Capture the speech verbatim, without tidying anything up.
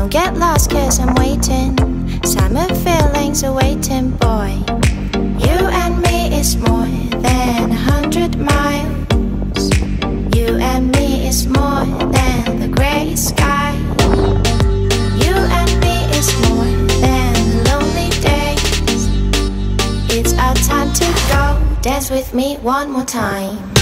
Don't get lost cause I'm waiting. Summer feelings are waiting, boy. You and me is more than a hundred miles. You and me is more than the grey sky. You and me is more than lonely days. It's our time to go. Dance with me one more time.